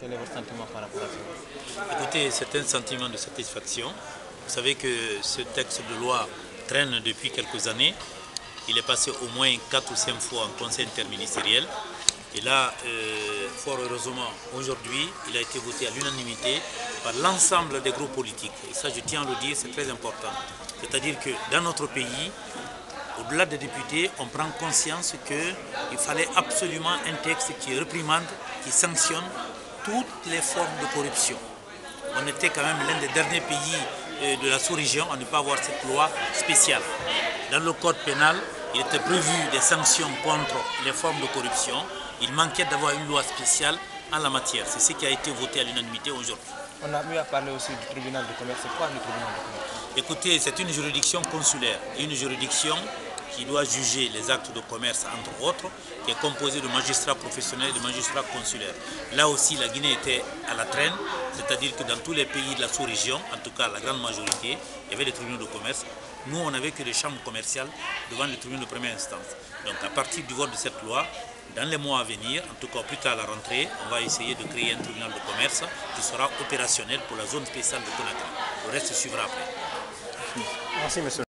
Quel est votre sentiment par rapport à ça? Écoutez, c'est un sentiment de satisfaction. Vous savez que ce texte de loi traîne depuis quelques années. Il est passé au moins 4 ou 5 fois en conseil interministériel. Et là, fort heureusement, aujourd'hui, il a été voté à l'unanimité par l'ensemble des groupes politiques. Et ça, je tiens à le dire, c'est très important. C'est-à-dire que dans notre pays, au-delà des députés, on prend conscience qu'il fallait absolument un texte qui réprimande, qui sanctionne toutes les formes de corruption. On était quand même l'un des derniers pays de la sous-région à ne pas avoir cette loi spéciale. Dans le code pénal, il était prévu des sanctions contre les formes de corruption. Il manquait d'avoir une loi spéciale en la matière. C'est ce qui a été voté à l'unanimité aujourd'hui. On a eu à parler aussi du tribunal de commerce. C'est quoi le tribunal de commerce? Écoutez, c'est une juridiction consulaire, une juridiction qui doit juger les actes de commerce, entre autres, qui est composée de magistrats professionnels et de magistrats consulaires. Là aussi, la Guinée était à la traîne, c'est-à-dire que dans tous les pays de la sous-région, en tout cas la grande majorité, il y avait des tribunaux de commerce. Nous, on n'avait que des chambres commerciales devant les tribunaux de première instance. Donc à partir du vote de cette loi, dans les mois à venir, en tout cas plus tard à la rentrée, on va essayer de créer un tribunal de commerce qui sera opérationnel pour la zone spéciale de Conakry. Le reste suivra après. Merci, monsieur.